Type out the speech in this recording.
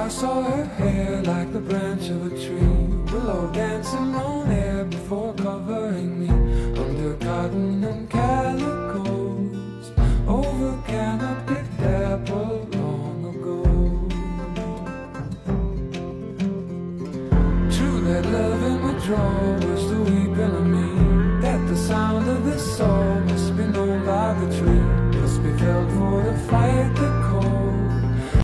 I saw her hair like the branch of a tree, willow dancing on